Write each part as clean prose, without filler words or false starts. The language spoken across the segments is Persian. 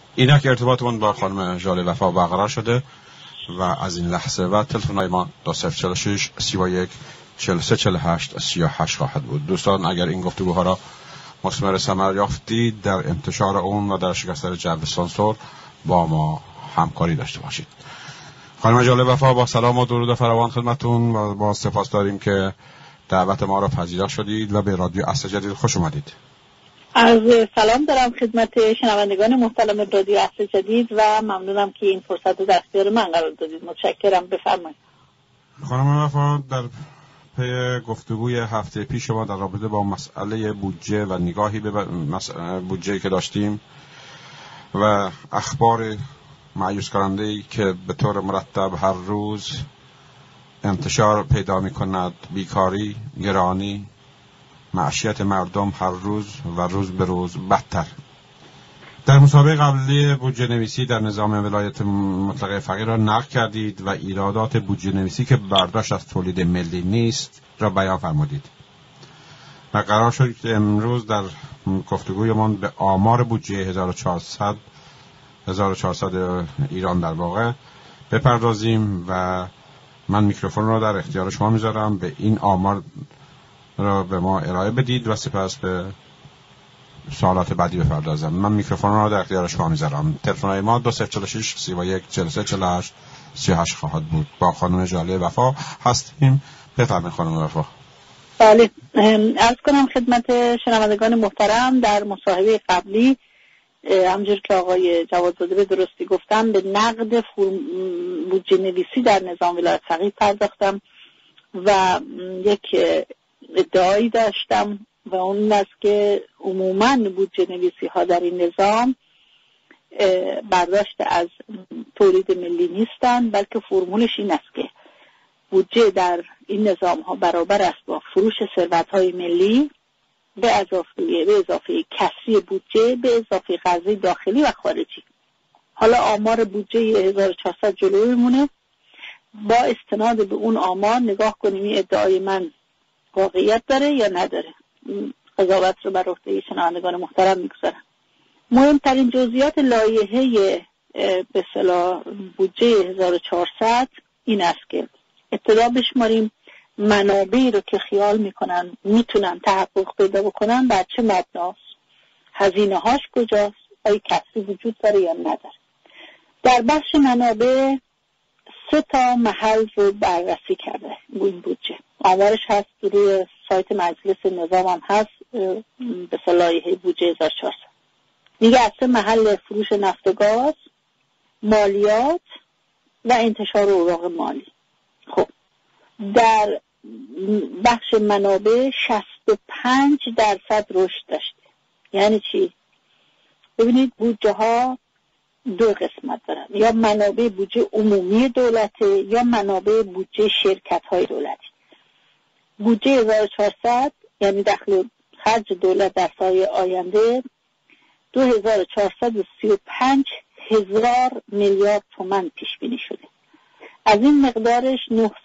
اینک ارتباطمون با خانم ژاله وفا برقرار شده و از این لحظه و تلفن‌های ما 2046 31 43 48 38 خواهد بود. دوستان اگر این گفتگوها را مثمر ثمر یافتید در انتشار اون و در شکستن جو سانسور با ما همکاری داشته باشید. خانم ژاله وفا، با سلام و درود فراوان خدمتتون و با سپاس داریم که دعوت ما را پذیرا شدید و به رادیو عصر جدید خوش اومدید. از سلام دارم خدمت شنوندگان محترم رادیو عصر جدید و ممنونم که این فرصت رو در اختیار من قرار دادید. متشکرم. بفرمایید. خانم وفا، در پی گفتگوی هفته پیش شما در رابطه با مسئله بودجه و نگاهی به بودجه که داشتیم و اخبار مایوس کننده‌ای که به طور مرتب هر روز انتشار پیدا می‌کند، بیکاری، گرانی، معیشت مردم هر روز و روز به روز بدتر. در مسابقه قبلی بودجه نویسی در نظام ولایت مطلقه فقیر را نقد کردید و ایرادات بودجه نویسی که برداشت از تولید ملی نیست را بیان فرمودید و قرار شد که امروز در گفتگویمان به آمار بودجه 1400 ایران در واقع بپردازیم و من میکروفون را در اختیار شما میذارم. به این آمار را به ما ارائه بدید و سپس به سوالات بعدی بپردازم. من میکروفون را در اختیار شما میذارم. تلفن‌های ما 2046 31 43 48 38 خواهد بود. با خانم ژاله وفا هستیم. بفرمایید خانم وفا. بله، عرض کنم خدمت شنوندگان محترم در مصاحبه قبلی همونجور که آقای جوادزاده به درستی گفتم به نقد بودجه نویسی در نظام ولایت فقیه پرداختم و یک ادعایی داشتم و اون است که عموماً بودجه نویسی ها در این نظام برداشت از تولید ملی نیستند، بلکه فرمولش این است که بودجه در این نظام ها برابر است با فروش ثروت های ملی به اضافه کسری بودجه به اضافه قرضه داخلی و خارجی. حالا آمار بودجه 1400 جلوی میمونه. با استناد به اون آمار نگاه کنیم این ادعای من واقعیت داره یا نداره. قضاوت رو بر عهده شنوندگان محترم میگذارم. مهمترین جزئیات لایحه به اصطلاح بودجه 1400 این است که ابتدا بشماریم منابعی رو که خیال میکنن میتونن تحقق پیدا بکنن بر چه مبناست، هزینه هاش کجاست، آیا کسری وجود داره یا نداره. در بخش منابع 3 محل رو بررسی کرده این بودجه. آمارش هست روی سایت مجلس نظام هم هست به لایحه بودجه 1400. میگه از 3 محل: فروش نفت و گاز، مالیات و انتشار اوراق مالی. خب در بخش منابع 65% رشد داشته. یعنی چی؟ ببینید بودجه ها 2 قسمت دارن، یا منابع بودجه عمومی دولته یا منابع بودجه شرکت های دولتی. بودجه 1400 یعنی دخل خرج دولت در سال آینده 2435 هزار میلیارد تومان پیش بینی شده. از این مقدارش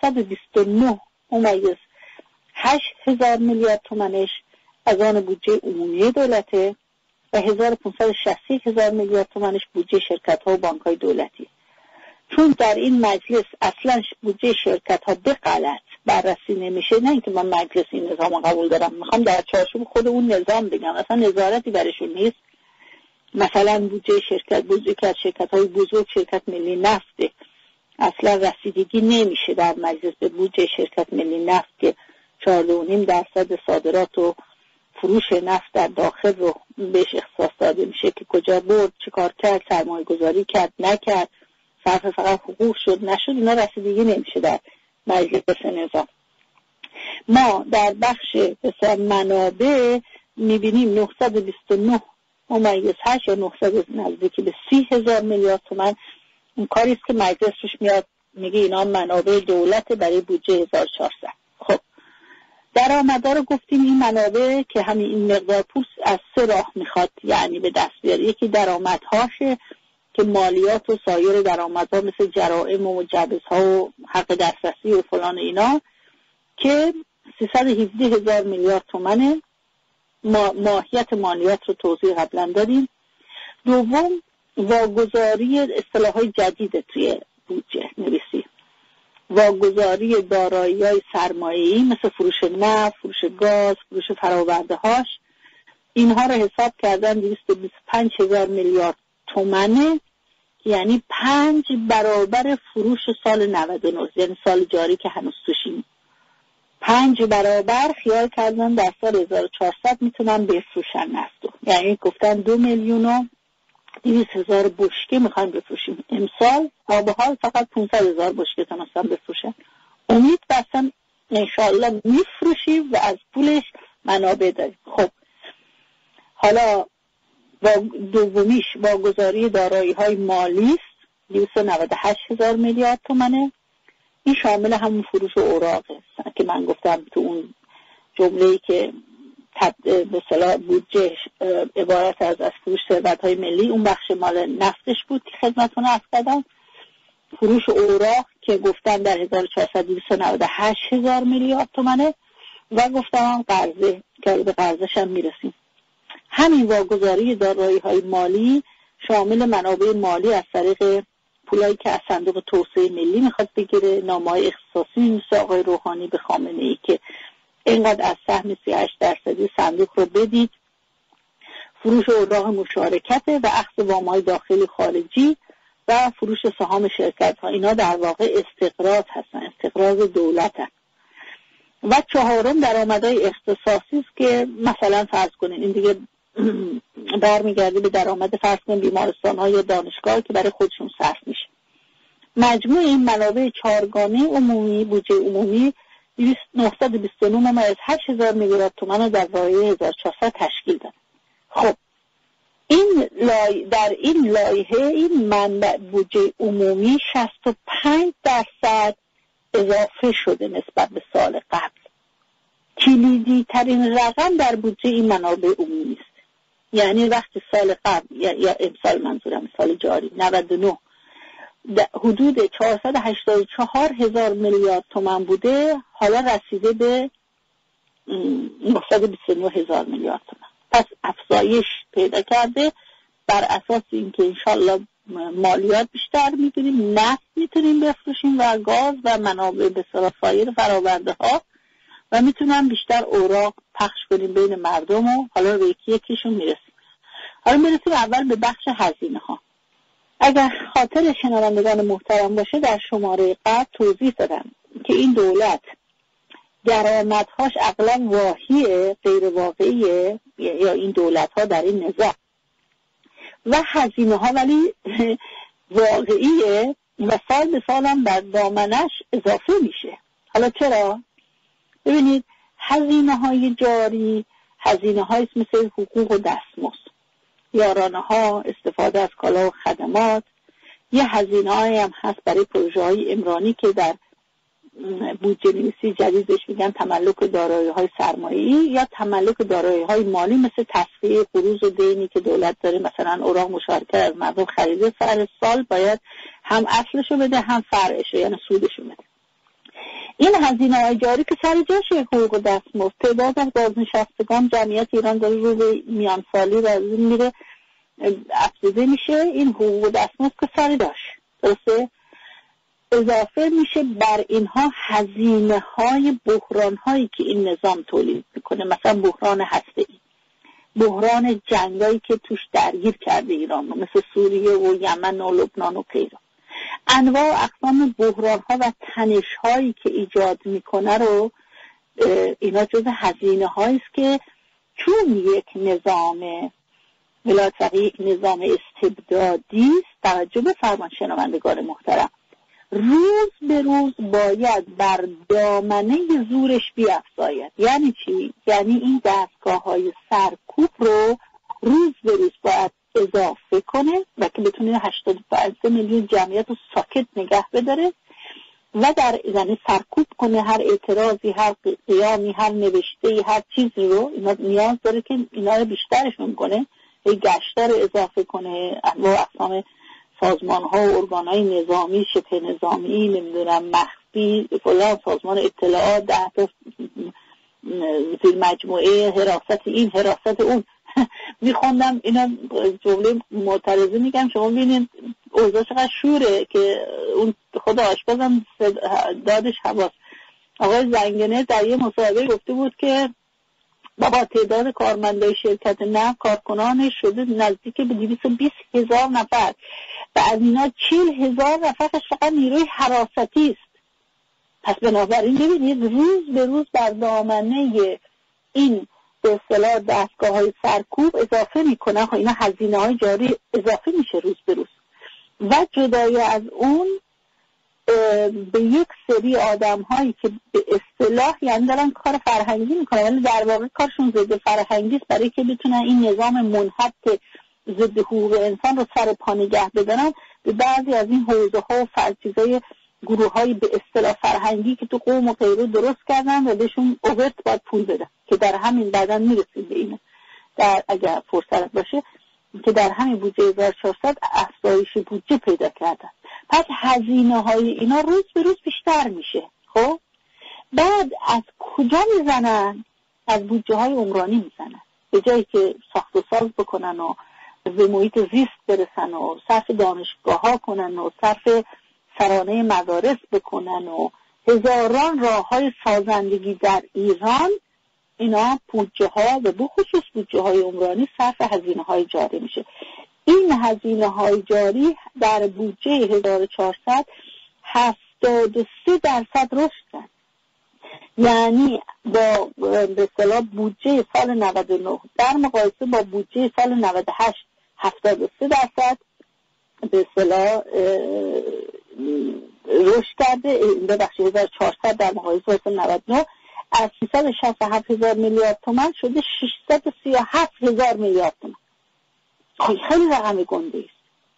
929.8 هزار میلیارد تومانش از آن بودجه عمومی دولته و 1561 هزار میلیارد تومانش بودجه شرکت ها و بانک های دولتی. چون در این مجلس اصلا بودجه شرکت ها به غلط بررسی نمیشه، نه اینکه من مجلس این نظام قبول دارم، میخوام در چارچوب خود اون نظام بگم، اصلا نظارتی برشون نیست. مثلا بودجه که از شرکت های بزرگ شرکت ملی نفته، اصلا رسیدگی نمیشه در مجلس به بودجه شرکت ملی نفت که 4.5% صادرات و فروش نفت در داخل رو بهش اختصاص داده میشه که کجا برد، چه کار کرد، سرمایه گذاری کرد نکرد، صرف فقط حقوق شد نشد، اینا رسیدگی نمیشه در مجلس نظام. ما در بخش منابع میبینیم 929.8 یا 900 نزدیکی به 30 هزار میلیارد تومان. اون کاریست که مجلس روش میاد میگه اینا منابع دولت برای بودجه 1400. خب درآمدها رو گفتیم این منابع که همین این مقدار پول از 3 راه میخواد یعنی به دست بیاره. یکی درآمدهاشه که مالیات و سایر درآمدها مثل جرائم و جبس‌ها و حق دسترسی و فلان اینا که 317 هزار میلیارد تومانه. ماهیت مالیات رو توضیح قبلا دادیم. دوم واگذاری اصطلاح‌های جدید توی بودجه نویسی، واگذاری دارایی‌های سرمایه‌ای مثل فروش نفت، فروش گاز، فروش فرآورده‌هاش، اینها رو حساب کردن 225,000 میلیارد تومانه، یعنی 5 برابر فروش سال 99، یعنی سال جاری که هنوز توشیم. 5 برابر خیال کردن در سال 1400 میتونن بفروشن نفتو، یعنی گفتن 2,200,000 بشکه میخوایم بفروشیم امسال، به حال فقط 500,000 بشکه تونستن بفروشن. امید بستن انشاءالله میفروشیم و از پولش منابع داریم. خب حالا دومیش واگذاری دارایی‌های مالی است، 298,000 میلیارد تومانه. این شامل همون فروش اوراقه که من گفتم تو اون جمله‌ای که به اصطلاح بودجه عبارت از فروش ثروت‌های ملی، اون بخش مال نفتش بود که خدمتتون عرض کردم. فروش اوراق که گفتم در 1400 298,000 میلیارد تومانه و گفتم قرضه که به قرضش هم میرسیم. همین واگذاری دارایی‌های مالی شامل منابع مالی از طریق پولایی که از صندوق توسعه ملی میخواد بگیره، نامه‌های اختصاصی مثل آقای روحانی به خامنه‌ای که اینقدر از سهم 38% صندوق رو بدید، فروش اوراق مشارکته و اخذ وام‌های داخلی خارجی و فروش سهام شرکت‌ها. اینا در واقع استقراض هستن، استقراض دولت هستن. و چهارم درآمدهای اختصاصی است که مثلا فرض کنین این دیگه برمیگرده به درآمد فرض کنین بیمارستان‌ها یا دانشگاه که برای خودشون صرف میشه. مجموع این منابع چهارگانه عمومی، بودجه عمومی 929,000 میلیارد تومان رو در واحد 1400 تشکیل داد. خب در این لایحه این منبع بودجه عمومی 65% اضافه شده نسبت به سال قبل. کلیدی ترین رقم در بودجه این منابع عمومی است. یعنی وقتی سال قبل یا امسال منظورم سال جاری 99 حدود 484,000 میلیارد تومان بوده، حالا رسیده به 929,000 میلیارد تومان. پس افزایش پیدا کرده بر اساس اینکه انشالله مالیات بیشتر میگیریم، نفت میتونیم بفروشیم و گاز و منابع به سایر فراورده ها و میتونم بیشتر اوراق پخش کنیم بین مردم و حالا به یکیشون میرسیم. حالا میرسیم اول به بخش هزینه ها. اگر خاطر شنوندگان محترم باشه در شماره قبل توضیح دادم که این دولت درآمدهاش اغلب واهیه، غیر واقعیه، یا این دولت ها در این نظام، و هزینه ها ولی واقعیه و سال به سال هم بر دامنش اضافه میشه. حالا چرا؟ ببینید هزینه های جاری، هزینه های مثل حقوق و دستمزد، یارانه ها، استفاده از کالا و خدمات، یه هزینه های هم هست برای پروژه های عمرانی که در بودجه نویسی جدیدش میگن تملک دارایی های سرمایه‌ای یا تملک دارایی های مالی، مثل تصفیه قروض و دینی که دولت داره، مثلا اوراق مشارکت از مردم خریده، سر سال باید هم اصلشو بده هم فرعشو یعنی سودشو بده. این هزینه های جاری که سر جاشه، حقوق و دستمزد، تعداد از بازنشستگان جمعیت ایران داره رو به میان سالی و میره افزوده میشه، این حقوق و دستمزد که سر داشه درسته اضافه میشه بر اینها هزینه های بحران هایی که این نظام تولید میکنه، مثلا بحران هسته‌ای، بحران جنگایی که توش درگیر کرده ایران مثل سوریه و یمن و لبنان و غیره. انواع و اقسام بحران ها و تنش هایی که ایجاد میکنه رو اینا جز هزینه هایی است که چون یک نظام ولایت فقیه یک نظام استبدادی است، توجه بفرمایید شنوندگان محترم، روز به روز باید بر دامنه زورش بیفزاید. یعنی چی؟ یعنی این دستگاه‌های سرکوب رو روز به روز باید اضافه کنه و که بتونه 85 میلیون جمعیت رو ساکت نگه بداره و در یعنی سرکوب کنه هر اعتراضی، هر قیامی، هر نوشته‌ای، هر چیزی رو. اینا نیاز داره که اینا رو بیشترشون کنه، گشتر رو اضافه کنه، انواع اقسام سازمان ها و ارگان های نظامی، شبه نظامی، نمیدونم مخفی، فلان سازمان اطلاعات، 10 زیر مجموعه حراست این حراست اون میخوندم اینا جمله معترضه میگم شما ببینید اوضاع چقدر شوره که اون خود آشپزم دادش حواس. آقای زنگنه در یه مصاحبه گفته بود که بابا تعداد کارمندای شرکت نفت کارکنانش شده نزدیک به 220,000 نفر و از اینا 40,000 نفرش فقط نیروی حراستی است. پس بنابراین ببینید روز به روز بر دامنه این به اصطلاح دستگاه‌های سرکوب اضافه میکنن. اینا هزینه‌های جاری اضافه میشه روز به روز و جدای از اون به یک سری آدم‌هایی که به اصطلاح یعنی دارن کار فرهنگی میکنن ولی در واقع کارشون ضد فرهنگی است برای که بتونن این نظام منحط ضد حقوق انسان رو سر پا نگه بدارن. به بعضی از این حوزه‌ها و چیزای گروه‌های به اصطلاح فرهنگی که تو قوم و غیره درست کردن و بهشون اوورت باید پول بدن که در همین بعداً میرسیم به اینه در اگر فرصت باشه که در همین بودجه 1400 افزایش بودجه پیدا کردن. پس هزینه‌های اینا روز به روز بیشتر میشه. خب بعد از کجا میزنن؟ از بودجه‌های عمرانی میزنن. به جایی که ساخت و ساز بکنن و به محیط زیست برسن و صرف دانشگاه‌ها کنن و صرف سرانه مدارس بکنن و هزاران راه‌های سازندگی در ایران، اینا بودجه‌ها و به خصوص بودجه‌های عمرانی صرف هزینه‌های جاری میشه. این هزینه‌های جاری در بودجه 1400 73% رشد کرد. یعنی با به اصطلاح بودجه سال 99 در مقایسه با بودجه سال 98 73% به اصطلاح رشد کرده. ببخشید 1400 در مقایسه با 99 از 367,000 میلیارد تومان شده 637,000 میلیارد تومان. خیلی رقم گنده است.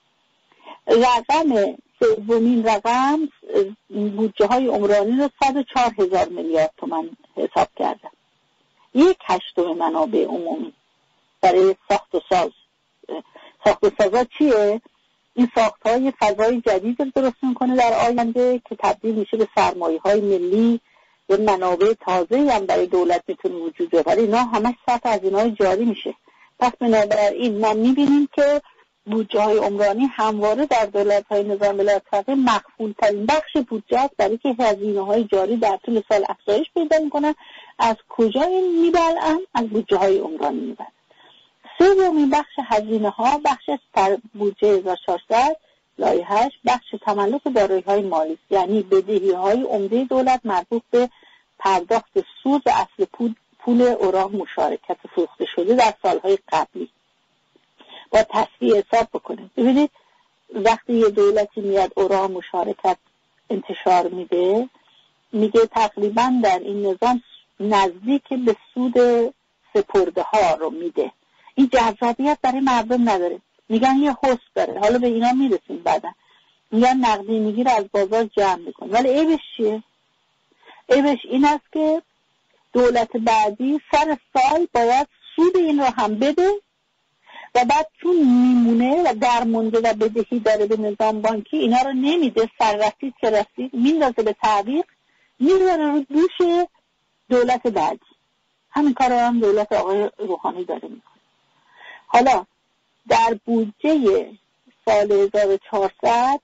رقم سومین رقم بودجه های عمرانی رو 104,000 میلیارد تومان حساب کردن. 1/8 منابع عمومی برای ساخت و ساز. ساخت و سازا چیه؟ این ساخت‌های فضای جدید رو درست میکنه در آینده که تبدیل میشه به سرمایه‌های ملی و منابع تازه‌ای هم برای دولت میتونه وجود بیاره. اینا همش صرف هزینه‌های جاری میشه. پس بنابراین ما میبینیم که بودجه‌های عمرانی همواره در دولت‌های نظام ولایت مخفول‌ترین بخش بودجه است برای که هزینه‌های جاری در طول سال افزایش پیدا می‌کنن. از کجا این میبرن؟ از بودجه‌های عمرانی میبرن. سومین بخش هزینه‌ها بخش از بودجه 1400 لایحه‌اش بخش تملک دارایی‌های مالی، یعنی بدهی‌های عمده دولت مربوط به پرداخت سود اصل پول اوراق مشارکت فروخته شده در سالهای قبلی با تصفیه حساب بکنه. ببینید وقتی یه دولتی میاد اوراق مشارکت انتشار میده، میگه تقریبا در این نظام نزدیک به سود سپرده ها رو میده. این جذابیت برای مردم نداره. میگن یه حس داره. حالا به اینا میرسیم بعدا. میگن نقدینگی رو از بازار جمع میکن. ولی عیبش چیه؟ عیبش این است که دولت بعدی سر سال باید سود این رو هم بده و بعد چون میمونه و درمونده و بدهی داره به نظام بانکی اینا رو نمیده، سر رسید که رسید میندازه به تعویق، میذاره رو دوش دولت بعدی. همین کار رو هم دولت آقای روحانی داره میکنه. حالا در بودجه سال 1400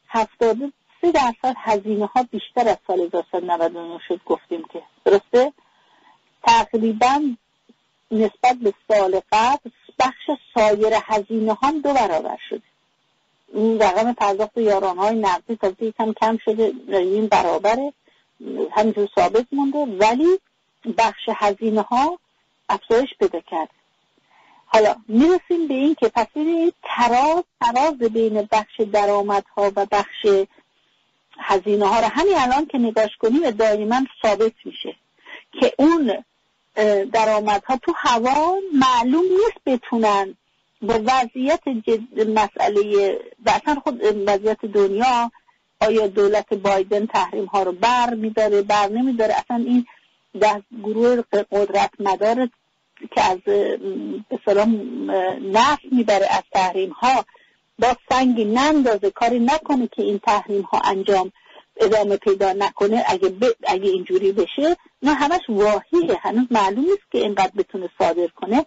73% هزینه ها بیشتر از سال 1999 شد. گفتیم که درسته تقریبا نسبت به سال قبل بخش سایر هزینه ها 2 برابر شده. این رقم پرداخت یارانهای نقدی تا یکم کم شده، این برابره، همینجور ثابت مونده، ولی بخش هزینه ها افزایش پیدا کرده. حالا میرسیم به این که پس ببینید تراز بین بخش درآمدها و بخش هزینه ها رو همین الان که نگاش کنیم دائما ثابت میشه که اون درآمدها تو هوا معلوم نیست بتونن با وضعیت مسئله و اصلا خود وضعیت دنیا، آیا دولت بایدن تحریم ها رو بر نمیداره، اصلا این گروه قدرت مدار که از به سلام نفع میبره از تحریم ها با سنگی نندازه، کاری نکنه که این تحریم ها ادامه پیدا نکنه. اگه اینجوری بشه نه همش واهیه، هنوز معلوم نیست که اینقدر بتونه صادر کنه.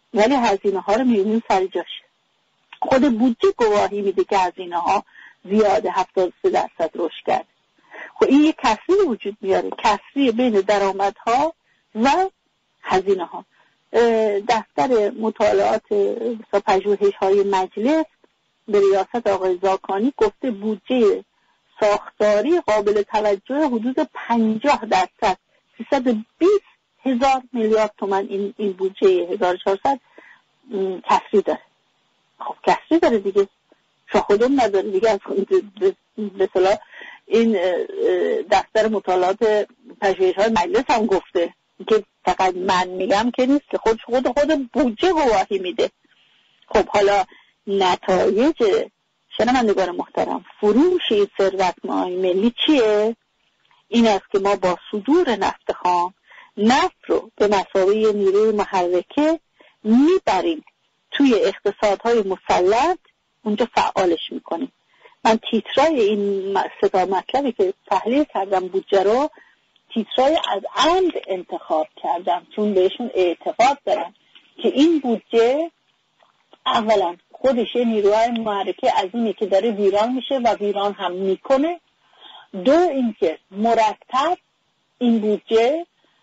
ولی هزینه ها رو می‌بینیم سر جاشه. خود بودجه گواهی میده که هزینه ها زیاده، 73% رشد کرد. خب این یک کسری وجود میاره، کسری بین درآمدها و هزینه ها. دفتر مطالعات پژوهش‌های مجلس به ریاست آقای زاکانی گفته بودجه ساختاری قابل توجه حدود 50%، 320,000 میلیارد تومان این بودجه 1400 کسری داره. خب کسری داره دیگه، شاخدم نداره دیگه. از به اصطلاح این دفتر مطالعات پژوهش‌های مجلس هم گفته که فقط من میگم که نیست، که خود بودجه گواهی میده. خب حالا نتایج شنوندگان محترم فروش ثروت‌های ملی چیه؟ این است که ما با صدور نفت خام نفت رو به مثابه نیروی محرکه میبریم توی اقتصادهای مسلط، اونجا فعالش میکنیم. من تیترای این ستا مطلبی که تحلیل کردم بودجه رو تیترای از عمد انتخاب کردم، چون بهشون اعتقاد دارم که این بودجه اولا خودش نیروهای محرکه عظیمی که داره ویران میشه و ویران هم میکنه. دو اینکه مرتب این بودجه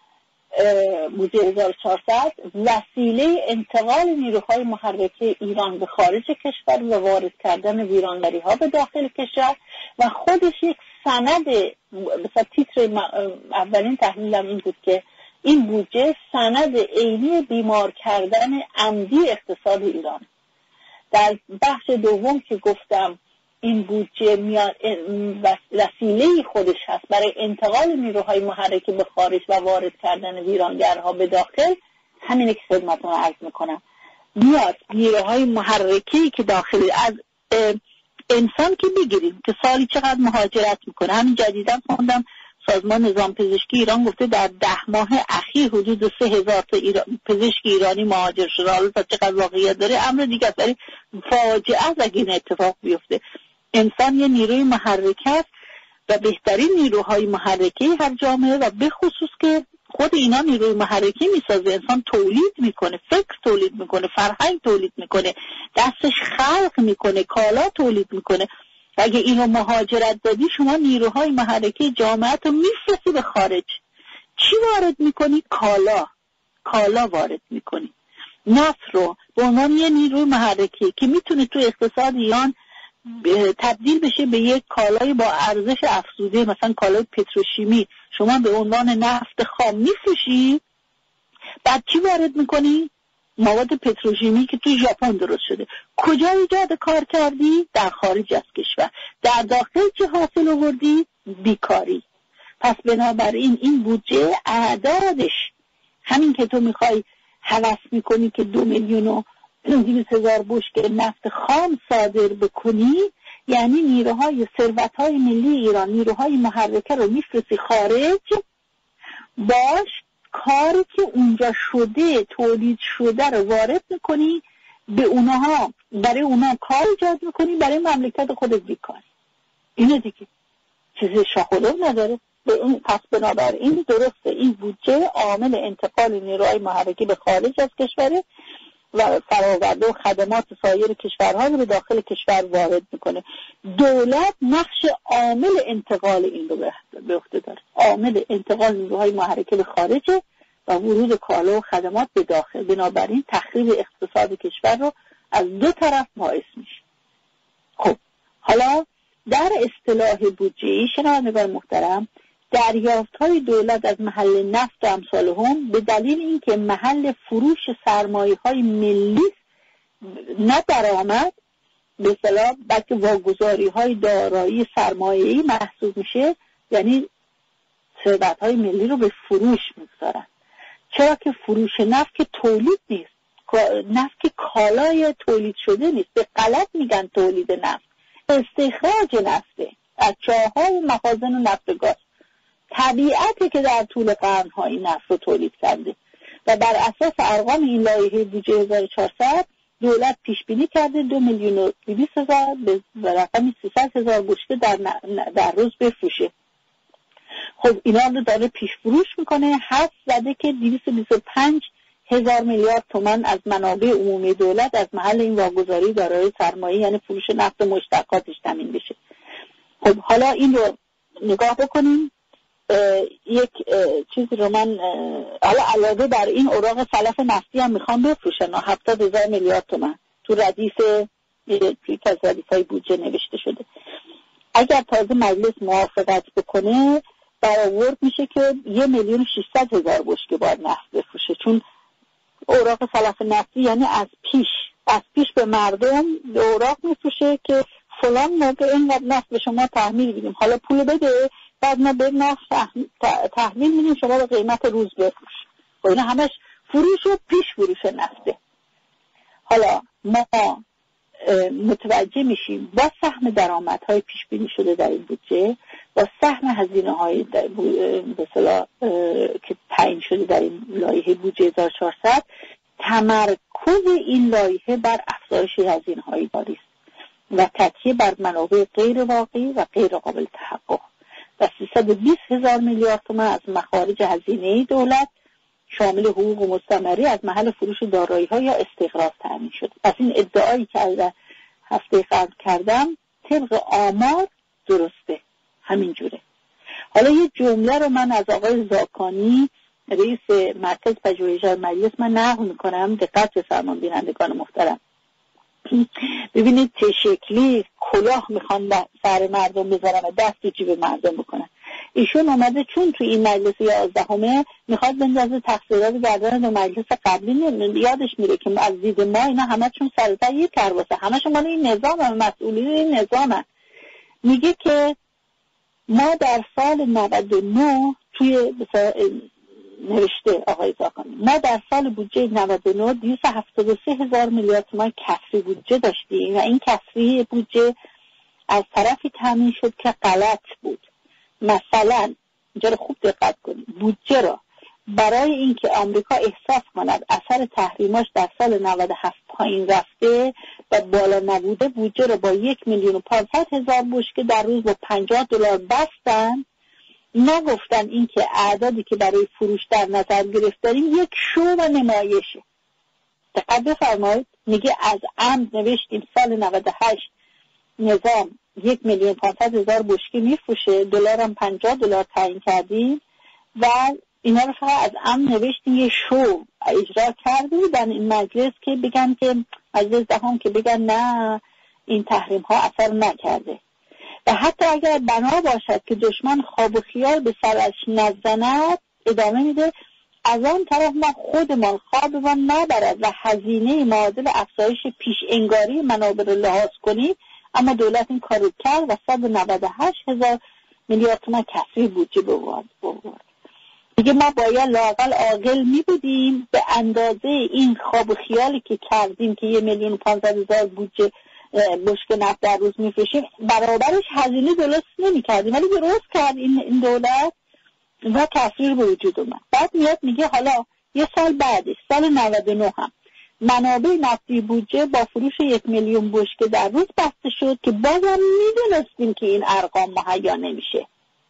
1400 وسیله انتقال نیروهای محرکه ایران به خارج کشور و وارد کردن ویرانگری ها به داخل کشور و خودش یک سند، مثلا تیتر اولین تحلیلم این بود که این بودجه سند عینی بیمار کردن عمدی اقتصاد ایران. در بخش دوم که گفتم این بودجه وسیله خودش هست برای انتقال نیروهای محرکه به خارج و وارد کردن ویرانگرها به داخل، همینه که خدمتتون عرض میکنم. میاد نیروهای محرکه‌ای که داخل از انسان که بگیریم که سالی چقدر مهاجرت میکنه. همین جدیداً خوندم سازمان نظام پزشکی ایران گفته در 10 ماه اخیر حدود 3000 تا پزشک ایرانی مهاجر شده. حالا تا چقدر واقعیت داره امر دیگه است، ولی فاجعه است اگه این اتفاق بیفته. انسان یه نیروی محرکه است و بهترین نیروهای محرکه هر جامعه و به خصوص که خود اینا نیروی محرکه میسازه. انسان تولید میکنه، فکر تولید میکنه، فرهنگ تولید میکنه، دستش خلق میکنه، کالا تولید میکنه. و اگه اینو مهاجرت دادی شما نیروهای محرکه جامعه تو میفرستی به خارج. چی وارد میکنی؟ کالا وارد میکنی. نفت رو به عنوان یه نیروی محرکه که میتونه تو اقتصاد ایران تبدیل بشه به یک کالای با ارزش افزوده، مثلا کالای پتروشیمی، شما به عنوان نفت خام میفروشی، بعد چی وارد میکنی؟ مواد پتروشیمی که توی ژاپن درست شده. کجا ایجاد کار کردی؟ در خارج از کشور. در داخل چه حاصل آوردی؟ بیکاری. پس بنابراین این بودجه اعدادش همین که تو میخوای هوس میکنی که 2,200,000 بشکه نفت خام صادر بکنی، یعنی نیروهای ثروت‌های ملی ایران، نیروهای محرکه رو میفرستی خارج، باش کاری که اونجا شده تولید شده رو وارد میکنی به اونها، برای اونها کار ایجاد میکنی، برای مملکت خودت بیکاری. اینه دیگه، چیزی شاخدم نداره. پس بنابراین درسته این بودجه عامل انتقال نیروهای محرکه به خارج از کشوره و فراورده و خدمات سایر کشورها رو به داخل کشور وارد میکنه. دولت نقش عامل انتقال این رو به عهده داره. عامل انتقال نیروهای محرکه به خارجه و ورود کالا و خدمات به داخل. بنابراین تخریب اقتصاد کشور رو از دو طرف باعث میشه. خب حالا در اصطلاح بودجه شنوندگان محترم، دریافت‌های دولت از محل نفت و امثال هم به دلیل اینکه محل فروش سرمایه‌های ملی نه درآمد به اصطلاح بلکه واگذاری‌های دارایی سرمایه‌ای محسوب میشه، یعنی ثروت‌های ملی رو به فروش می‌گذارن. چرا که فروش نفت که تولید نیست، نفت که کالای تولید شده نیست، به غلط میگن تولید نفت، استخراج نفته از چاه‌های مخازن نفت و گاز. طبیعتی که در طول قرن‌ها این نفت رو تولید کرده و بر اساس ارقام این لایحه بودجه 1400 دولت پیش بینی کرده 2,200,000 به رقم 300,000 بشکه در روز بفروشه. خب اینا رو داره پیش فروش میکنه. حد زده که 225 1000 میلیارد تومان از منابع عمومی دولت از محل این واگذاری دارای سرمایه یعنی فروش نفت و مشتقاتش تامین بشه. خب حالا این رو نگاه بکنیم. یک چیزی رو من حالا علاوه بر این اوراق سلف نفتی هم میخوام بفروشن 70000 میلیارد تومان تو ردیف توی از ردیف‌های بودجه نوشته شده. اگر تازه مجلس موافقت بکنه برآورد میشه که 1,600,000 بشکه باید نفت بفروشه، چون اوراق سلف نفتی یعنی از پیش به مردم به اوراق میفروشه که فلان موقع اینقدر نفت به شما تحمیل میدیم، حالا پول بده بعد ما به نفت تحمیل میدیم شما به قیمت روز بفروش. خب اینا همش فروش و پیش فروش نفته. حالا ما متوجه میشیم با سهم درآمدهای پیش بینی شده در این بودجه، با سهم هزینه‌های به اصطلاح که تعیین شده در این لایحه بودجه 1400 تمرکز این لایحه بر افزایش هزینه‌های جاری است و تکیه بر منابع غیر واقعی و غیر قابل تحقق و 320,000 میلیارد تومان از مخارج هزینه دولت شامل حقوق و مستمری از محل فروش دارایی‌ها یا استقراض تامین شد. پس این ادعایی که هفته قبل کردم طبق آمار درسته، همین جوره. حالا یه جمله رو من از آقای زاکانی رئیس مرکز پژوهش‌های مجلس من نقل می‌کنم، دقت بفرمایید بینندگان محترم. ببینید چه شکلی کلاه میخوان سر مردم بذارن و دست تو جیب مردم بکنن. ایشون اومده چون تو این مجلس 11 میخواد بندازه تقصیرات گردن دو مجلس قبلی. یادش میره که از دید ما اینا همه چون سرتا یک کرواسه همشون مال این نظام هم مسئولین این نظام هم. میگه که ما در سال 99 توی نوشته آقای زاکانی ما در سال بودجه 99 273,000 میلیارد تومان کسری بودجه داشتیم و این کسری بودجه از طرفی تامین شد که غلط بود. مثلا اینجا رو خوب دقت کنید، بودجه را برای اینکه آمریکا احساس کند اثر تحریماش در سال 97 پایین رفته و بالا نبوده، بودجه را با 1,500,000 بشکه در روز با $50 بستن. نگفتن این که اعدادی که برای فروش در نظر گرفت داریم یک شو و نمایشه. دقت بفرمایید، میگه از عمد نوشتیم سال 98 نظام 1,500,000 بشکه میفروشه، دلار هم $50 تعیین کردیم و اینا رو فقط از عمد نوشتیم یه شو اجرا کرده بودن این مجلس که بگن که مجلس دهم که بگن نه این تحریم ها اثر نکرده. و حتی اگر بنا باشد که دشمن خواب و خیال به سرش نزند ادامه میده از آن طرف ما خودمان خوابمان نبرد و هزینه معادل افزایش پیش انگاری منابع رو لحاظ کنیم، اما دولت این کارو کرد و 198,000 میلیارد تومان کسری بودجه بورد. دیگه ما باید لااقل عاقل می بودیم به اندازه این خواب و خیالی که کردیم که 1,500,000 بودجه بشکه نفت در روز میفروشیم برابرش هزینه درست نمی کردیم، ولی درست کرد این دولت و تاثیر به وجود اومد. بعد میاد میگه حالا یه سال بعدش سال 99 هم منابع نفتی بودجه با فروش 1,000,000 بشکه در روز بسته شد که بازم میدونستیم که این ارقام مهیا نمیشه.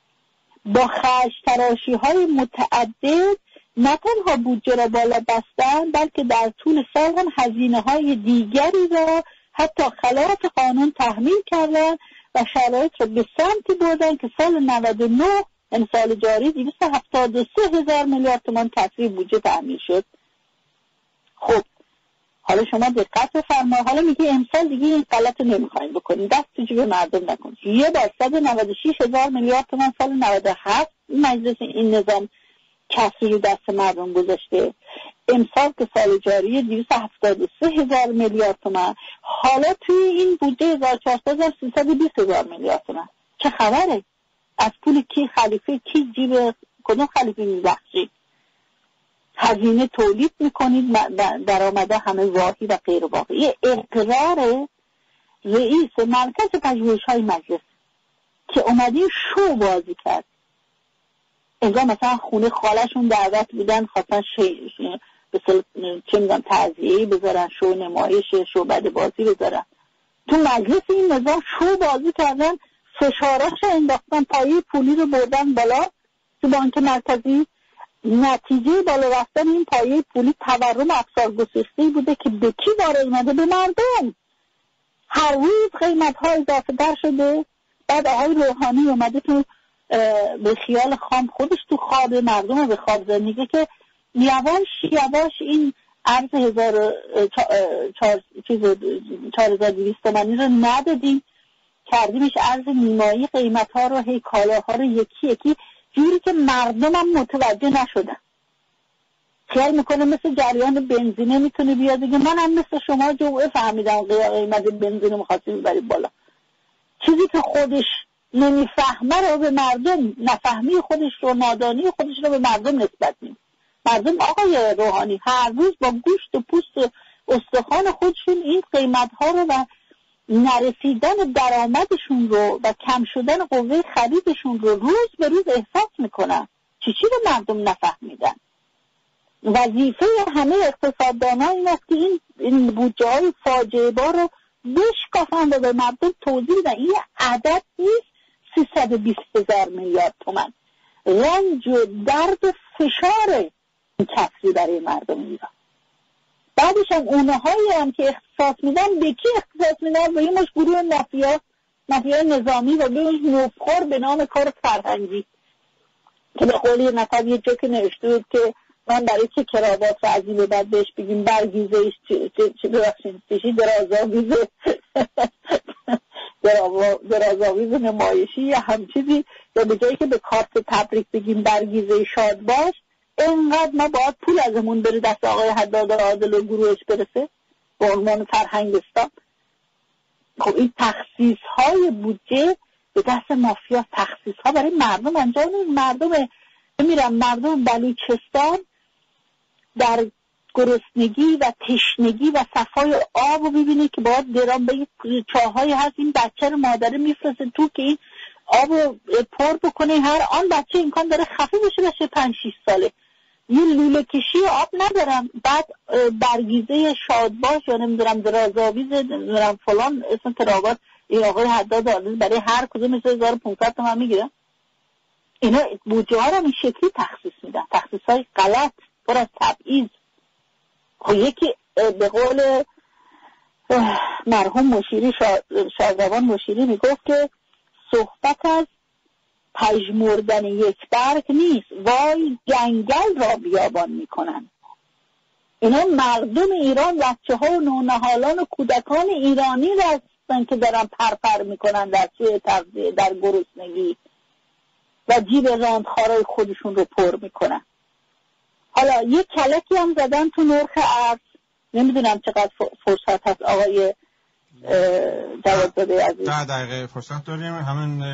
با خرج تراشی های متعدد نه تنها بودجه را بالا بستن بلکه در طول سال هم هزینه های دیگری را حتی خلاف قانون تحمیل کردن و شرایط را به سمتی بردن که سال 99 یعنی سال جاری 273,000 میلیارد تومان کسری بودجه تحمیل شد. خب حالا شما دقت بفرمایید، حالا میگه امسال دیگه این غلط نمیخواین بکنین، دست تو جیب مردم نکنید. یه بار 196,000 میلیارد تومان سال 97 مجلس این نظام کسری رو دست مردم گذاشته. امسال که سال جاری 273,000 میلیارد تومان، حالا توی این بودجه 1400 320,000 میلیارد تومان. چه خبره؟ از پول کی خلیفه کی جیب کدوم خلیفه میبخشید؟ هزینه تولید میکنید درآمده همه واهی و غیر واقعی. اقرار رئیس مرکز پژوهش‌های مجلس که اومدی شو بازی کرد. انگار مثلا خونه خالشون دعوت بودن خواستن چه میگم تعزیه‌ای بذارن، شو نمایش، شو بد بازی بذارن. تو مجلس این نظام شو بازی کردن، فشارش انداختن، پایه پولی رو بردن بالا تو بانک مرکزی، نتیجه بالا رفتن این پایه پولی تورم افسار گسیخته‌ای بوده که به کی وارد اومده؟ به مردم. هر روز قیمت‌ها اضافه در شده. بعد آقای روحانی اومده تو به خیال خام خودش تو خواب مردم به خواب زندگی که یواش یواش این ارز 4200 تومانی رو ندادیم، کردیمش ارز نیمایی، قیمت‌ها رو هی کالاها رو یکی یکی جوری که مردم هم متوجه نشدن. خیال میکنه مثل جریان بنزینه میتونه بیاد دیگه من هم مثل شما جمعه فهمیدم قیمت بنزین میخواستی ببرید بالا. چیزی که خودش نمیفهمه رو به مردم، نفهمی خودش رو، نادانی خودش رو به مردم نسبت میده. مردم آقای روحانی هر روز با گوشت و پوست و استخوان خودشون این قیمت‌ها رو و نرسیدن درآمدشون رو و کم شدن قوه خریدشون رو روز به روز احساس میکنن. چی رو مردم نفهمیدن؟ وظیفه همه اقتصاددانان این است که این بودجه‌های فاجعه بار رو بشکافن و به مردم توضیح بدن این عدد نیست 320,000 میلیارد تومان. رنج و درد و فشار کسری برای مردم ایران. بعدش هم اونهایی هم که اختصاص میدن به کی اختصاص میدن؟ به این مش گروه مافیا نظامی و به این نوبخور به نام کار فرهنگی که به قولی نفر یه جا که نوشته بود که من برای چه کراوات و از این به بعد بهش بگیم برگیزه چه ببخشید چیشی درازاویز نمایشی یا همچیزی یا به جایی که به کارت تبریک بگیم برگیزه شاد باش، اینقدر ما باید پول ازمون بره دست آقای حداد عادل و گروهش برسه به عنوان فرهنگستان. خب این تخصیص های بودجه به دست مافیا، تخصیص ها برای مردم انجام نیست. مردم بلوچستان در گرسنگی و تشنگی و صفای آب رو ببینید که باید درام به چاهایی هست این بچه رو مادره میفرسته تو که این آب رو پر بکنه. هر آن بچه امکان داره خفه بشه 5-6 ساله، یه لوله کشی آب ندارم. بعد برگیزه شادباش یا نمیدونم درازاویز نمیدونم فلان اسم تراوات این آقای حداد عادل برای هر کدوم 1500 تومان میگیرن. اینا بودجه ها رو این شکلی تخصیص میدن، تخصیص های غلط پر از تبعیض. خب یکی به قول مرحوم مشیری شاهزبان مشیری میگفت که صحبت از پژمردن یک برگ نیست، وای جنگل را بیابان میکنن. اینا مردم ایران، بچه ها و نونهالان و کودکان ایرانی هستن که دارن پرپر میکنن در سوی تغذیه، در گرسنگی و جیب راندخارای خودشون رو پر میکنن. حالا یک کلکی هم زدن تو نرخ ارز، نمیدونم چقدر فرصت هست آقای جوادزاده عزیز. 10 دقیقه فرصت داریم. همین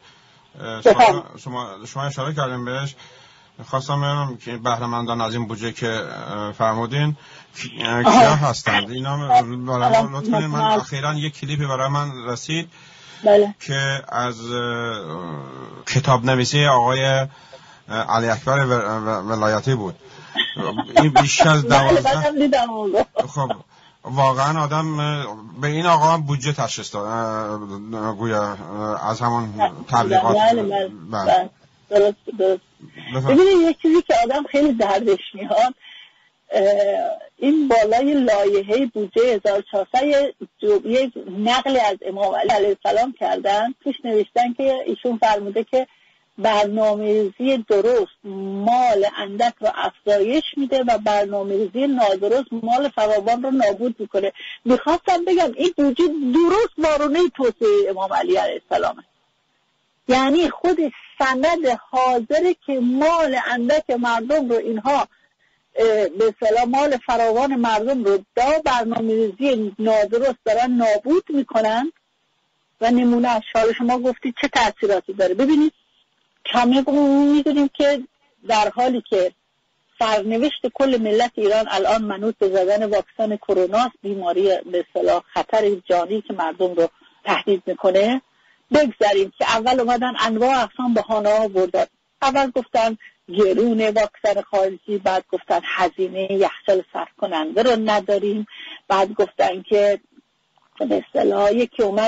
شما اشاره کردیم بهش. خواستم بگم که بهره‌مندان از این بودجه که فرمودین کیا هستند اینا لطفاً. من اخیراً یک کلیپی برای من رسید بله. که از کتاب نویسی آقای علی اکبر ولایتی بود. این بیش از 12. خب واقعا آدم به این آقا بودجه تشخیص داد گویا از همون تبلیغات. بله. درست. ببینید یک چیزی که آدم خیلی دردش میاد، این بالای لایحه بودجه 1400 یک نقل از امام علی علیه السلام کردن، توش نوشتن که ایشون فرموده که برنامه‌ریزی درست مال اندک رو افزایش میده و برنامه‌ریزی نادرست مال فراوان رو نابود میکنه. میخواستم بگم این بودجه درست وارونه توصیه امام علی علیه السلامه، یعنی خودش سند حاضره که مال اندک مردم رو اینها به اصطلاح مال فراوان مردم رو دا برنامه‌ریزی نادرست دارن نابود میکنن و نمونه از حال شما گفتید چه تأثیراتی داره. ببینید همه میدونیم که در حالی که سرنوشت کل ملت ایران الان منوط به زدن واکسن کرونا، بیماری به اصطلاح خطر جانی که مردم رو تهدید میکنه، بگذاریم که اول اومدن انواع اقسام بهانه‌ها بردن. اول گفتن گرون واکسن خارجی، بعد گفتن هزینه یخچال صرف کننده رو نداریم، بعد گفتن که به اصطلاح یکی اومد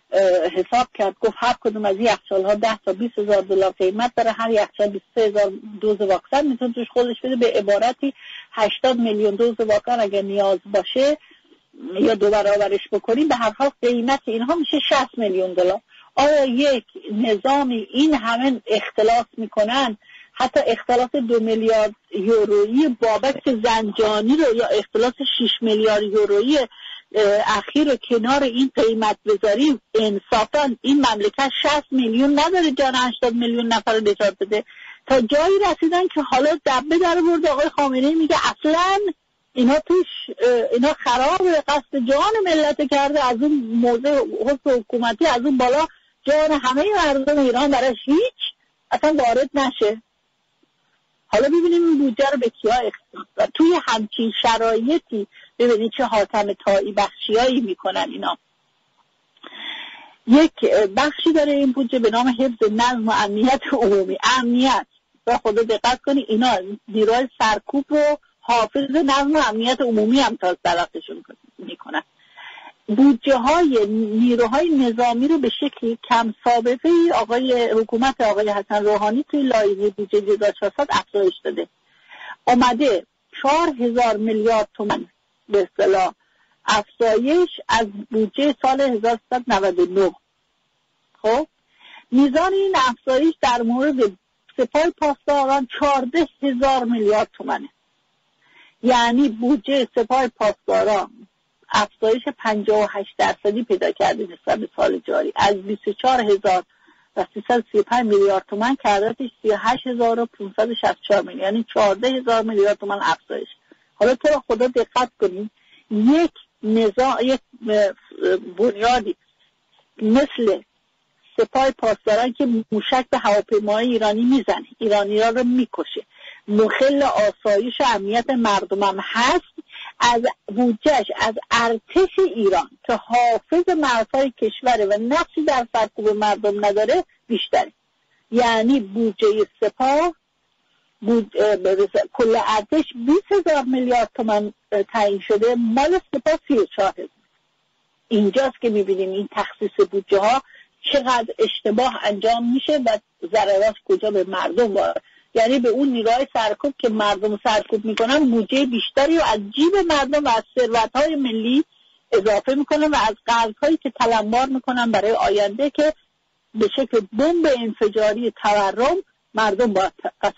حساب کرد، گفت هر کدوم از این یخچال‌ها 10 تا 20 هزار دلار قیمت داره، هر یخچال 23,000 دوز واکسن میتونه توش خودش بده، به عبارتی 80 میلیون دوز واکسن اگر نیاز باشه یا 2 برابرش بکنیم، به هر حال قیمت اینها میشه 60 میلیون دلار. آیا یک نظامی این همه اختلاس میکنن، حتی اختلاس 2 میلیارد یورویی بابک زنجانی رو یا اختلاس 6 میلیارد یورویی اخیر رو کنار این قیمت بذاریم، انصافا این مملکت 60 میلیون نداره جان 80 میلیون نفر رو نجات بده. تا جایی رسیدن که حالا دبه در برده آقای خامنه‌ای میگه اصلا اینا خراب قصد جان ملت کرده، از اون موضع حسن حکومتی از اون بالا جان همه مردم ایران براش هیچ اصلا وارد نشه. حالا ببینیم این بودجه رو به کیا اختصاص توی همچین شرایطی، ببینید چه حاتم طایی بخشیایی میکنن اینا. یک بخشی داره این بودجه به نام حفظ نظم و امنیت عمومی. امنیت با خدا دقت کنی، اینا نیروهای سرکوب رو حافظ نظم و امنیت عمومی هم تا طرفشون میکنن. بودجه های نیروهای نظامی رو به شکلی کم سابقه حکومت آقای حسن روحانی توی لایحه بودجه 2016 افزایش داده. اومده 4,000 میلیارد تومان به اصطلاح افزایش از بودجه سال 1399. خب میزان این افزایش در مورد سپاه پاسداران 14,000 میلیارد تومانه. یعنی بودجه سپاه پاسداران افزایش 58% پیدا کرده نسبت به سال جاری، از 24,335 میلیارد تومان کردتش 38,564 میلیارد، یعنی 14,000 میلیارد تومان افزایش. حالا تو را خدا دقت کنید، یک بنیادی مثل سپاه پاسداران که موشک به هواپیمای ایرانی میزنه، ایرانی‌ها رو میکشه، مخل آسایش و امنیت مردمم هست، از بودجهش از ارتش ایران که حافظ مرزهای کشوره و نقشی در سرکوب مردم نداره بیشتره. یعنی بودجه سپاه کل ارتش 20,000 میلیارد تومان تعیین شده، مال سپاه 34,000. اینجاست که میبینیم این تخصیص بودجه ها چقدر اشتباه انجام میشه و ضررات کجا به مردم وارد. یعنی به اون نیروهای سرکوب که مردم سرکوب میکنن بودجه بیشتری و از جیب مردم و از ثروت‌های ملی اضافه میکنن و از قرض‌هایی که تلمبار میکنن برای آینده که به شکل بمب انفجاری تورم مردم باید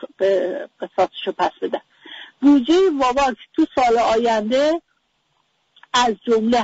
قصاصشو پس بدن. بودجه واباک تو سال آینده از جمله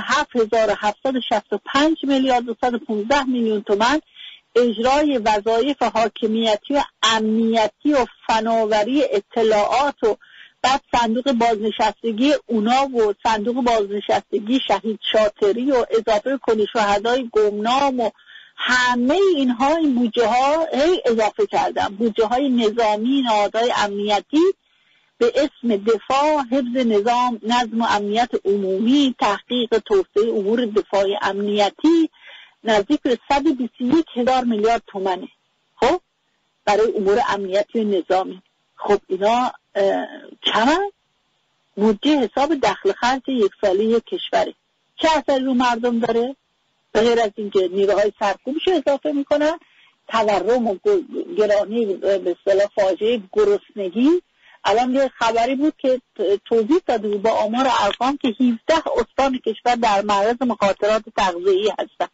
7,765 میلیارد 215 میلیون تومان اجرای وظایف حاکمیتی و امنیتی و فناوری اطلاعات و بعد صندوق بازنشستگی اونا و صندوق بازنشستگی شهید شاطری و اضافه کنی شهدای گمنام و همه اینها، این بودجه ها اضافه کردن. بودجه های نظامی، نهادهای امنیتی به اسم دفاع، حفظ نظام، نظم و امنیت عمومی، تحقیق توسعه امور دفاعی امنیتی نزدیک به 121,000 میلیارد تومانه. خب برای امور امنیتی و نظامی. خب اینا کمه؟ بودجه حساب دخل خرج یک ساله یک کشوره چه اثری رو مردم داره؟ به غیر از اینکه نیروهای سرکوبش اضافه میکنن، تورم و گرانی به اصطلاح فاجعه گرسنگی. الان یه خبری بود که توضیح داده بود با آمار ارقام که 17 استان کشور در معرض مخاطرات تغذیه‌ای هستن.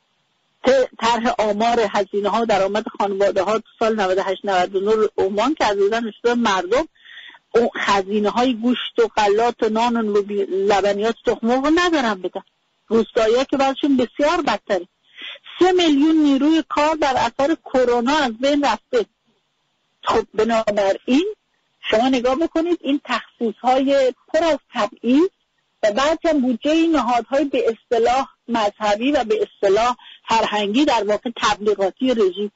طرح آمار هزینه ها و درآمد خانواده ها تو سال 98 99 رو عنوان کردن نشده مردم هزینه های گوشت و غلات و نان و لبنیات تخم مرغ ندارن بدن. روستایی‌ها که براشون بسیار بدتره. 3 میلیون نیروی کار در اثر کرونا از بین رفته. خب بنابراین شما نگاه بکنید این تخصیص های پر از تبعیض و بعد هم بودجه نهادهای به اصطلاح مذهبی و به اصطلاح فرهنگی در واقع تبلیغاتی رژیم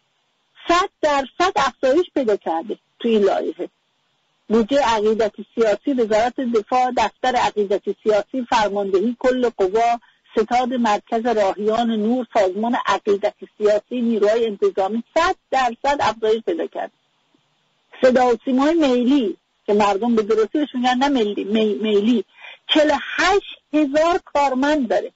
100% افزایش پیدا کرده توی این لایحه. بودجه عقیدتی سیاسی، وزارت دفاع، دفتر عقیدتی سیاسی، فرماندهی کل قوا، ستاد مرکز راهیان نور، سازمان عقیدتی سیاسی، نیروهای انتظامی 100% افزایش پیدا کرده. صدا و سیمای میلی که مردم به درستی بهش میگن نه میلی 48,000 کارمند داره.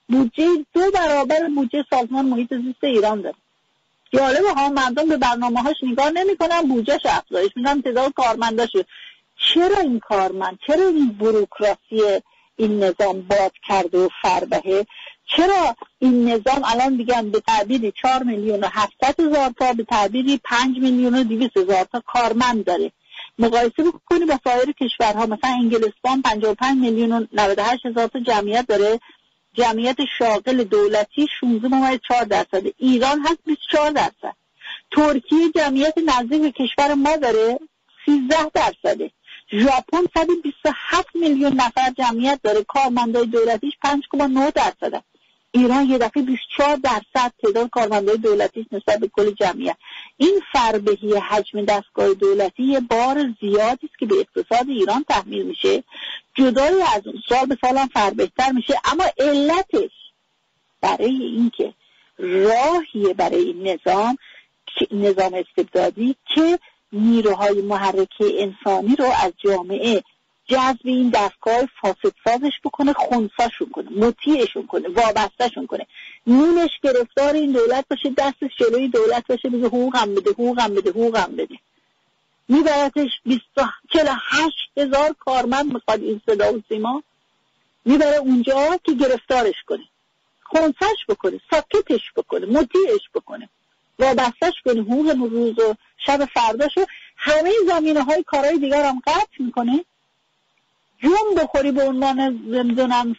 بودجه 2 برابر بودجه سازمان محیط زیست ایران داره. جالبه ها، مردم به برنامه‌هاش نگاه نمی‌کنن، بودجه‌ش افزایش میدن، تعداد کارمنداش. چرا این کارمند، چرا این بوروکراسی این نظام باد کرده و فربهه؟ چرا این نظام الان دیگه به تعبیری 4,700,000 تا به تعبیری 5,200,000 تا کارمند داره؟ مقایسه بکنی با سایر کشورها، مثلا انگلستان 55,098,000 تا جمعیت داره، جمعیت شاغل دولتی 16.4%، ایران هست 24%. ترکیه جمعیت نزدیک به کشور ما داره 13%. ژاپن 127 میلیون نفر جمعیت داره، کارمندای دولتیش 5.9%. ایران یه دفعه 24% تعداد کارمندای دولتیش نسبت به کل جمعیت. این فربهی حجم دستگاه دولتی یه بار زیادی است که به اقتصاد ایران تحمیل میشه، جدای از اون سال به سال هم فربهتر میشه. اما علتش برای اینکه راهیه برای این نظام استبدادی که نیروهای محرکه انسانی رو از جامعه جذب این دستگاه فاسدسازش بکنه، خنثیشون کنه، مطیعشون کنه، وابستهشون کنه، نونش گرفتار این دولت باشه، دستش جلوی دولت باشه، بگه حقوقم بده، حقوقم بده، حقوقم بده. میبرتش 48,000 کارمند میخواد این صدا و سیما، میبره اونجا که گرفتارش کنه، خنثیش بکنه، ساکتش بکنه، مطیعش بکنه، وابستش کنه، حقوق روز و شب فرداشو، همه زمینه‌های کارهای دیگر هم قطع میکنه. جون بخوری به عنوان نمیدونم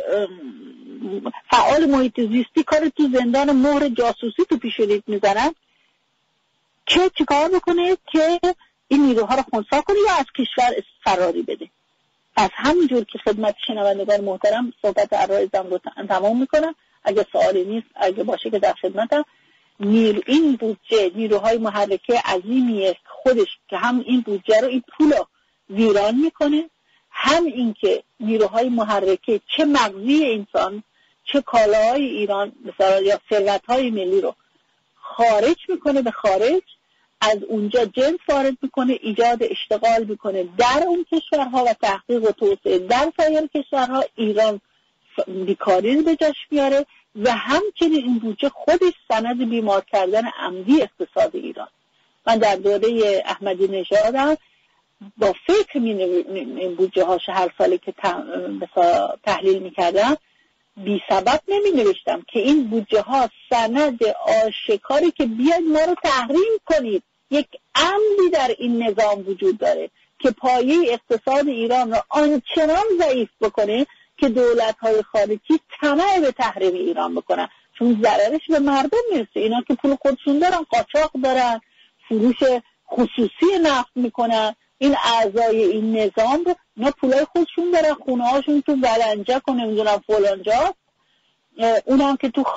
فعال محیط زیستی، کار تو زندان مهر جاسوسی تو پیشونیت میزنن که چیکار بکنه که این نیروها رو خنثی کنه یا از کشور فراری بده. از همینجور که خدمت شنوندگان محترم صحبت عرایزم رو تمام میکنم. اگه سوالی نیست، اگه باشه که در خدمتم. این بودجه نیروهای محرکه عظیمیه خودش که هم این بودجه رو، این پول رو ویران میکنه، هم این که نیروهای محرکه چه مغزی انسان چه کالاهای ایران مثلا یا ثروت‌های ملی رو خارج میکنه به خارج، از اونجا جنس وارد میکنه، ایجاد اشتغال میکنه در اون کشورها و تحقیق و توسعه در سایر کشورها. ایران بیکاری رو به جاش میاره و همچنین این بودجه خودش سند بیمار کردن عمدی اقتصاد ایران. من در دوره احمدی نژاد با فکر این بودجه هاش هر ساله که تحلیل میکردم بی سبب نمی نوشتم که این بودجه ها سند آشکاری که بیاید ما رو تحریم کنید. یک عمدی در این نظام وجود داره که پایه اقتصاد ایران رو آنچنان ضعیف بکنه که دولت‌های خارجی طمع به تحریم ایران بکنن، چون ضررش به مردم میرسه. اینا که پول خودشون دارن، قاچاق دارن، فروش خصوصی نفت میکنن. این اعضای این نظام رو اینا پولای خودشون دارن، خونه هاشون تو بلنجک و نمیدونم فلانجا، اونم که تو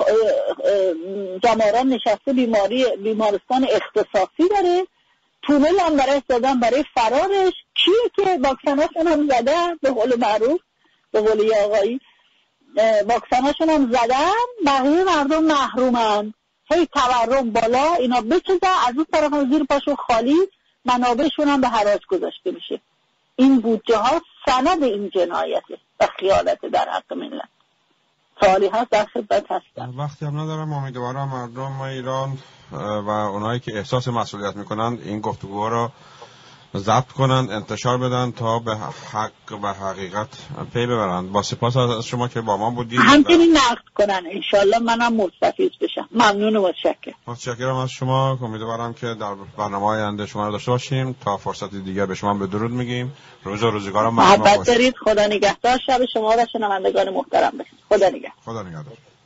جماران نشسته بیمارستان اختصاصی داره، تونل هم برای دادن برای فرارش. کیه که واکسناشون هم زدن، به قول معروف، به قول یه آقایی واکسناشون هم زدن، بقیه مردم محرومن. هی تورم بالا، اینا بچزن، از اون طرف هم زیر پاشون خالی، منابعشون هم به حراج گذاشته میشه. این بودجه ها سند این جنایته و خیانت در حق ملت. سوالی هست در خدمت هستم. وقتی هم ندارم، امیدوارم مردم ایران و اونایی که احساس مسئولیت میکنن این گفتگوها رو ضبط کنن، انتشار بدن تا به حق و حقیقت پی ببرن. با سپاس از شما که با ما بودید. همچنین نقد کنن، انشالله منم مستفید بشم. ممنون و متشکرم از شما. امیدوارم که در برنامه آینده شما رو داشته باشیم. تا فرصت دیگه به شما به درود میگیم. روز و روزگارم محبت دارید. خدا نگهدار. شب شما و شنوندگان محترم باشید. خدا نگهدار.